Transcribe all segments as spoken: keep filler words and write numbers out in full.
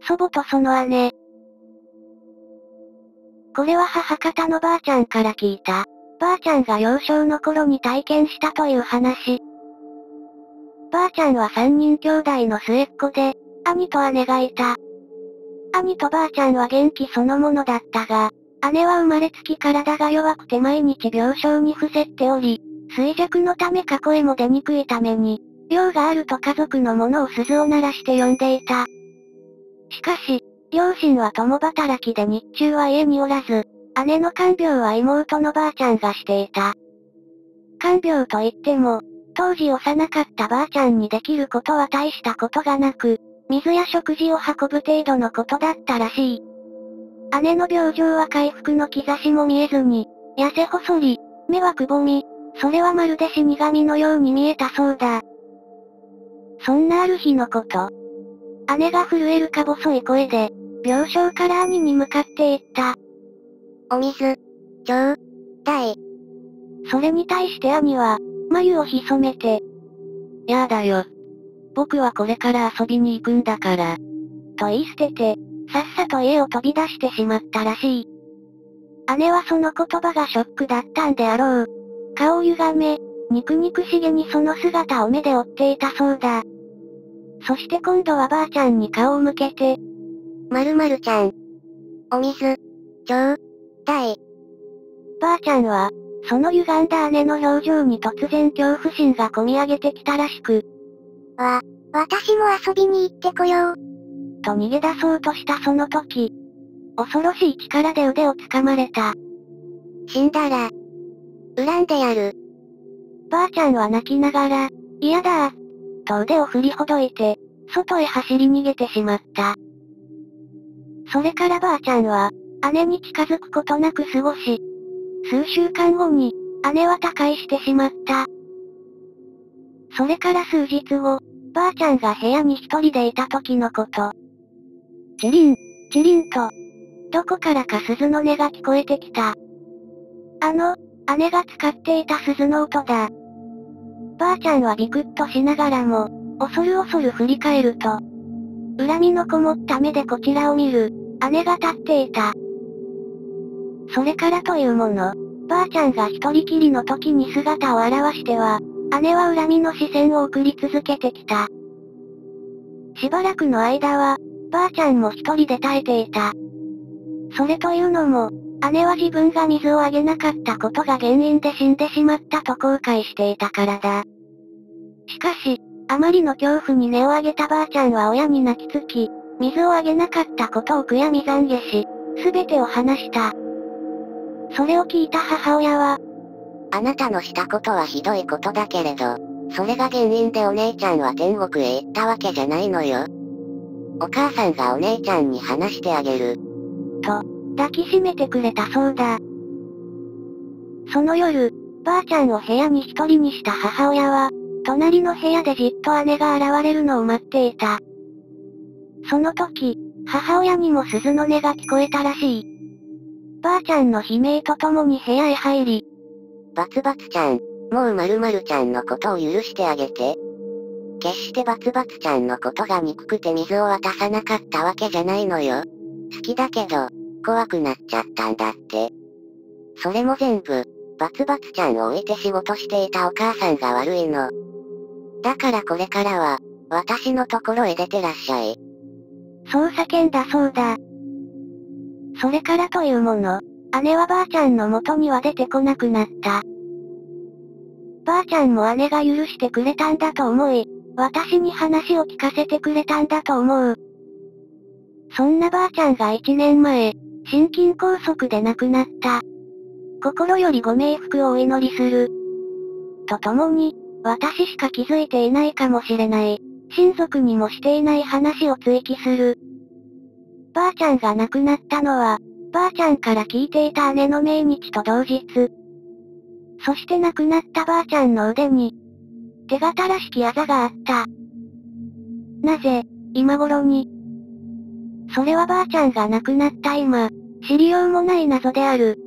祖母とその姉。これは母方のばあちゃんから聞いた。ばあちゃんが幼少の頃に体験したという話。ばあちゃんは三人兄弟の末っ子で、兄と姉がいた。兄とばあちゃんは元気そのものだったが、姉は生まれつき体が弱くて毎日病床に伏せっており、衰弱のため過去へも出にくいために、用があると家族のものを鈴を鳴らして呼んでいた。しかし、両親は共働きで日中は家におらず、姉の看病は妹のばあちゃんがしていた。看病といっても、当時幼かったばあちゃんにできることは大したことがなく、水や食事を運ぶ程度のことだったらしい。姉の病状は回復の兆しも見えずに、痩せ細り、目はくぼみ、それはまるで死神のように見えたそうだ。そんなある日のこと。姉が震えるか細い声で、病床から兄に向かって言った。 お水、ちょうだい。 それに対して兄は、眉を潜めて、 やだよ。僕はこれから遊びに行くんだから。 と言い捨てて、さっさと家を飛び出してしまったらしい。姉はその言葉がショックだったんであろう。顔を歪め、肉肉しげにその姿を目で追っていたそうだ。そして今度はばあちゃんに顔を向けて、 まるまるちゃん。お水、ちょうだい。 ばあちゃんは、その歪んだ姉の表情に突然恐怖心がこみ上げてきたらしく、 わ、私も遊びに行ってこよう。 と逃げ出そうとしたその時、恐ろしい力で腕を掴まれた。 死んだら、恨んでやる。 ばあちゃんは泣きながら、嫌だー、と腕を振りほどいて、外へ走り逃げてしまった。それからばあちゃんは、姉に近づくことなく過ごし、数週間後に、姉は他界してしまった。それから数日後、ばあちゃんが部屋に一人でいた時のこと。チリン、チリンと、どこからか鈴の音が聞こえてきた。あの、姉が使っていた鈴の音だ。ばあちゃんはビクッとしながらも、恐る恐る振り返ると、恨みのこもった目でこちらを見る、姉が立っていた。それからというもの、ばあちゃんが一人きりの時に姿を現しては、姉は恨みの視線を送り続けてきた。しばらくの間は、ばあちゃんも一人で耐えていた。それというのも、姉は自分が水をあげなかったことが原因で死んでしまったと後悔していたからだ。しかし、あまりの恐怖に音を上げたばあちゃんは親に泣きつき、水をあげなかったことを悔やみ懺悔し、すべてを話した。それを聞いた母親は、 あなたのしたことはひどいことだけれど、それが原因でお姉ちゃんは天国へ行ったわけじゃないのよ。お母さんがお姉ちゃんに話してあげる。 と、抱きしめてくれたそうだ。その夜、ばあちゃんを部屋に一人にした母親は、隣の部屋でじっと姉が現れるのを待っていた。その時、母親にも鈴の音が聞こえたらしい。ばあちゃんの悲鳴とともに部屋へ入り、 バツバツちゃん、もうまるまるちゃんのことを許してあげて。決してバツバツちゃんのことが憎くて水を渡さなかったわけじゃないのよ。好きだけど、怖くなっちゃったんだって。それも全部、バツバツちゃんを置いて仕事していたお母さんが悪いの。だからこれからは、私のところへ出てらっしゃい。 そう叫んだそうだ。それからというもの、姉はばあちゃんの元には出てこなくなった。ばあちゃんも姉が許してくれたんだと思い、私に話を聞かせてくれたんだと思う。そんなばあちゃんが一年前、心筋梗塞で亡くなった。心よりご冥福をお祈りする。とともに、私しか気づいていないかもしれない、親族にもしていない話を追記する。ばあちゃんが亡くなったのは、ばあちゃんから聞いていた姉の命日と同日。そして亡くなったばあちゃんの腕に、手形らしきあざがあった。なぜ、今頃に。それはばあちゃんが亡くなった今、知りようもない謎である。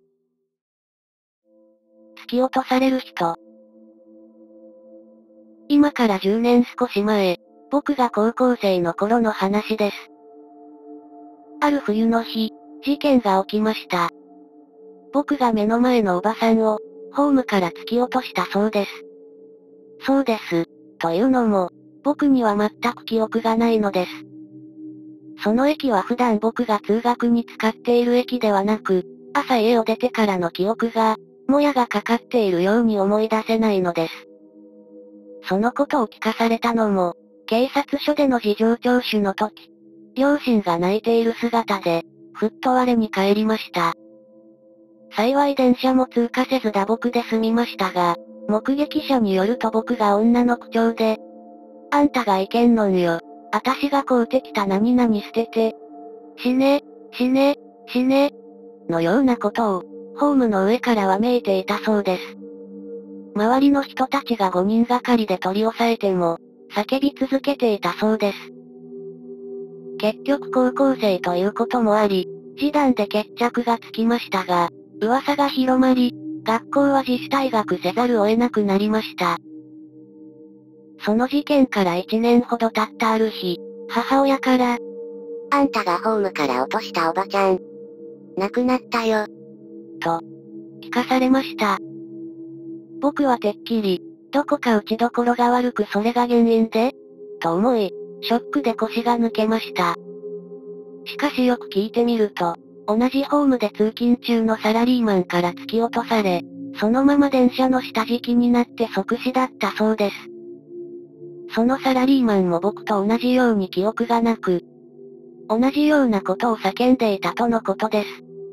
突き落とされる人。 今からじゅうねん少し前、僕が高校生の頃の話です。ある冬の日、事件が起きました。僕が目の前のおばさんを、ホームから突き落としたそうです。そうです。というのも、僕には全く記憶がないのです。その駅は普段僕が通学に使っている駅ではなく、朝家を出てからの記憶が、もやがかかっているように思い出せないのです。そのことを聞かされたのも、警察署での事情聴取の時、両親が泣いている姿で、ふっと我に返りました。幸い電車も通過せず打撲で済みましたが、目撃者によると僕が女の口調で、あんたがいけんのんよ。あたしが買うてきた何々捨てて。死ね、死ね、死ね。のようなことを、ホームの上からわめいていたそうです。周りの人たちがごにんがかりで取り押さえても、叫び続けていたそうです。結局高校生ということもあり、示談で決着がつきましたが、噂が広まり、学校は自主退学せざるを得なくなりました。その事件からいちねんほど経ったある日、母親から、 あんたがホームから落としたおばちゃん、亡くなったよ。 と、聞かされました。僕はてっきり、どこか打ちどころが悪くそれが原因でと思い、ショックで腰が抜けました。しかしよく聞いてみると、同じホームで通勤中のサラリーマンから突き落とされ、そのまま電車の下敷きになって即死だったそうです。そのサラリーマンも僕と同じように記憶がなく、同じようなことを叫んでいたとのことです。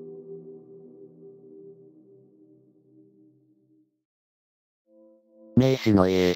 名士の家。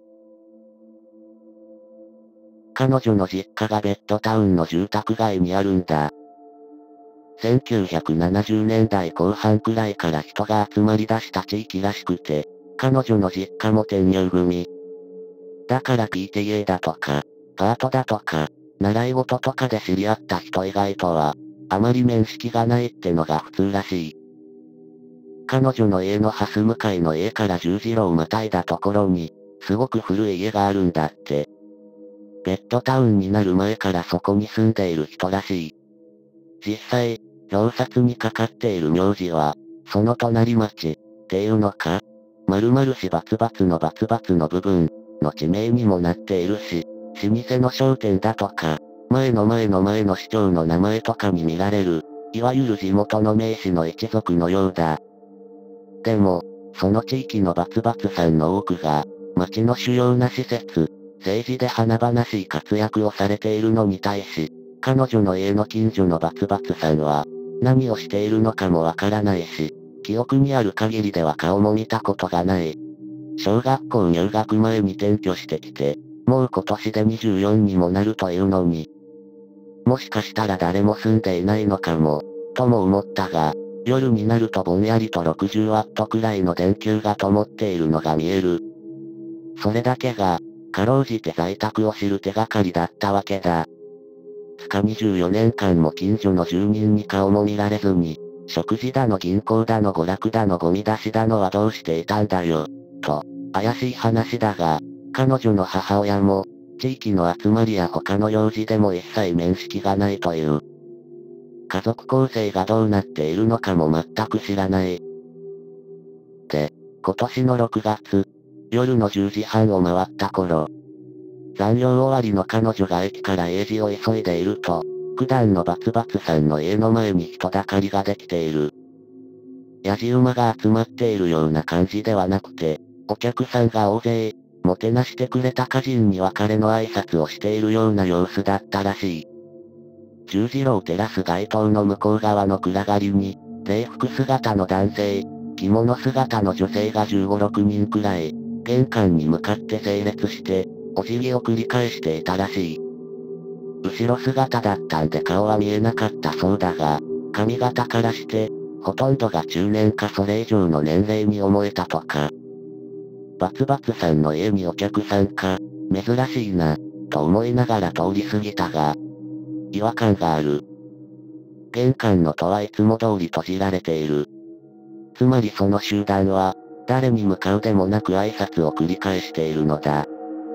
彼女の実家がベッドタウンの住宅街にあるんだ。せんきゅうひゃくななじゅうねんだいこう半くらいから人が集まり出した地域らしくて、彼女の実家も転入組。だから ピーティーエー だとか、パートだとか、習い事とかで知り合った人以外とは、あまり面識がないってのが普通らしい。彼女の家の蓮向かいの家から十字路をまたいだところに、すごく古い家があるんだって。ベッドタウンになる前からそこに住んでいる人らしい。実際、表札にかかっている名字は、その隣町、っていうのか、〇〇市バツバツのバツバツの部分、の地名にもなっているし、老舗の商店だとか、前の前の前の市長の名前とかに見られる、いわゆる地元の名士の一族のようだ。でも、その地域のバツバツさんの多くが、町の主要な施設、政治で華々しい活躍をされているのに対し、彼女の家の近所のバツバツさんは、何をしているのかもわからないし、記憶にある限りでは顔も見たことがない。小学校入学前に転居してきて、もう今年でにじゅうよんにもなるというのに。もしかしたら誰も住んでいないのかも、とも思ったが、夜になるとぼんやりとろくじゅうワットくらいの電球が灯っているのが見える。それだけが、かろうじて在宅を知る手がかりだったわけだ。つかにじゅうよねんかんも近所の住人に顔も見られずに、食事だの銀行だの娯楽だのゴミ出しだのはどうしていたんだよ、と、怪しい話だが、彼女の母親も、地域の集まりや他の用事でも一切面識がないという。家族構成がどうなっているのかも全く知らない。で、今年のろくがつ、夜のじゅうじはんを回った頃、残業終わりの彼女が駅から家路を急いでいると、九段のバツバツさんの家の前に人だかりができている。やじ馬が集まっているような感じではなくて、お客さんが大勢、もてなしてくれた家人に別れの挨拶をしているような様子だったらしい。十字路を照らす街灯の向こう側の暗がりに、礼服姿の男性、着物姿の女性がじゅうご、ろくにんくらい、玄関に向かって整列して、お辞儀を繰り返していたらしい。後ろ姿だったんで顔は見えなかったそうだが、髪型からして、ほとんどが中年かそれ以上の年齢に思えたとか。バツバツさんの家にお客さんか、珍しいな、と思いながら通り過ぎたが、違和感がある。玄関の戸はいつも通り閉じられている。つまりその集団は、誰に向かうでもなく挨拶を繰り返しているのだ。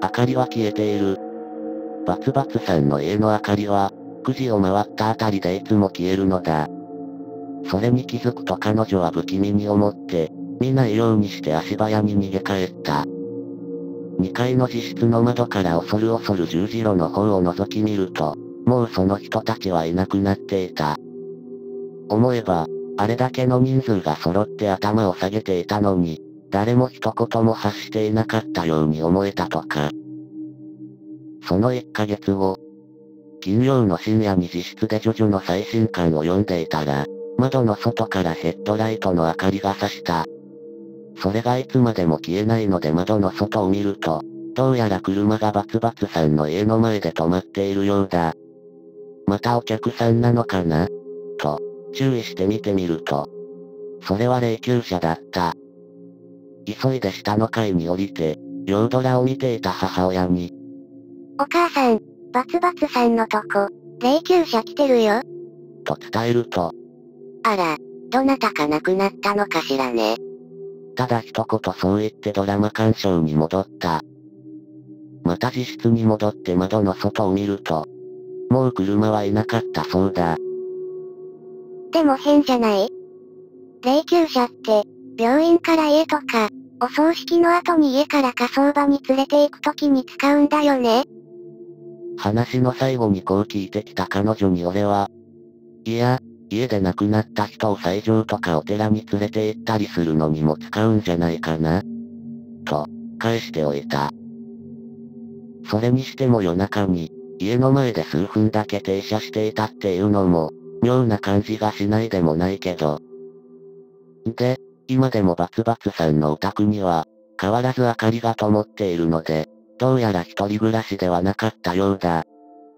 明かりは消えている。バツバツさんの家の明かりは、くじを回ったあたりでいつも消えるのだ。それに気づくと彼女は不気味に思って、見ないようにして足早に逃げ帰った。にかいの自室の窓から恐る恐る十字路の方を覗き見ると、もうその人たちはいなくなっていた。思えば、あれだけの人数が揃って頭を下げていたのに、誰も一言も発していなかったように思えたとか。そのいっかげつご、金曜の深夜に自室でジョジョの最新刊を読んでいたら、窓の外からヘッドライトの明かりが差した。それがいつまでも消えないので窓の外を見ると、どうやら車がバツバツさんの家の前で止まっているようだ。またお客さんなのかなと、注意して見てみると、それは霊柩車だった。急いで下の階に降りて、夜空を見ていた母親に、 お母さん、バツバツさんのとこ、霊柩車来てるよ。 と伝えると、 あら、どなたか亡くなったのかしらね。 ただ一言そう言ってドラマ鑑賞に戻った。また自室に戻って窓の外を見ると、もう車はいなかったそうだ。 でも変じゃない？霊柩車って、病院から家とか、お葬式の後に家から火葬場に連れて行くときに使うんだよね。 話の最後にこう聞いてきた彼女に俺は、いや、家で亡くなった人を斎場とかお寺に連れて行ったりするのにも使うんじゃないかなと、返しておいた。それにしても夜中に、家の前で数分だけ停車していたっていうのも、妙な感じがしないでもないけど。で、今でもバツバツさんのお宅には、変わらず明かりが灯っているので、どうやら一人暮らしではなかったようだ。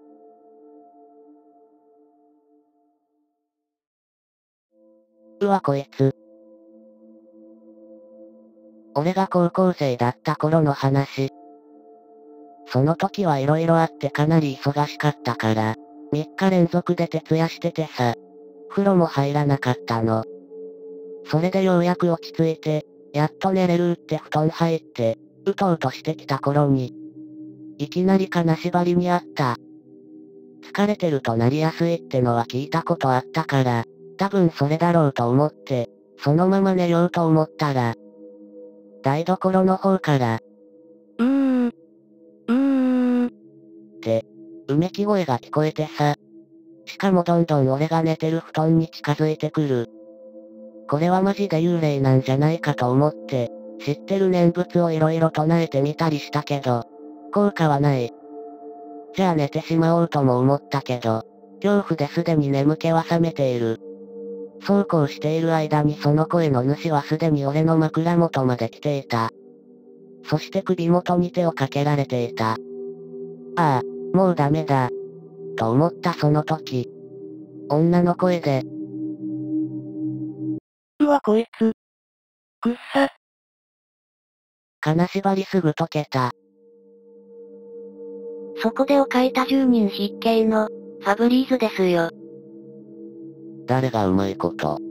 うわこいつ。俺が高校生だった頃の話。その時は色々あってかなり忙しかったから、みっか連続で徹夜しててさ、風呂も入らなかったの。それでようやく落ち着いて、やっと寝れるって布団入って、うとうとしてきた頃に、いきなり金縛りにあった。疲れてるとなりやすいってのは聞いたことあったから、多分それだろうと思って、そのまま寝ようと思ったら、台所の方から、うーん、うーん、って、うめき声が聞こえてさ。しかもどんどん俺が寝てる布団に近づいてくる。これはマジで幽霊なんじゃないかと思って、知ってる念仏を色々唱えてみたりしたけど、効果はない。じゃあ寝てしまおうとも思ったけど、恐怖ですでに眠気は覚めている。そうこうしている間にその声の主はすでに俺の枕元まで来ていた。そして首元に手をかけられていた。ああ、もうダメだ。と思ったその時、女の声で、 うわこいつ。くっさ。 金縛りすぐ解けた。 そこでを書いたじゅうにん筆形の、ファブリーズですよ。 誰がうまいこと、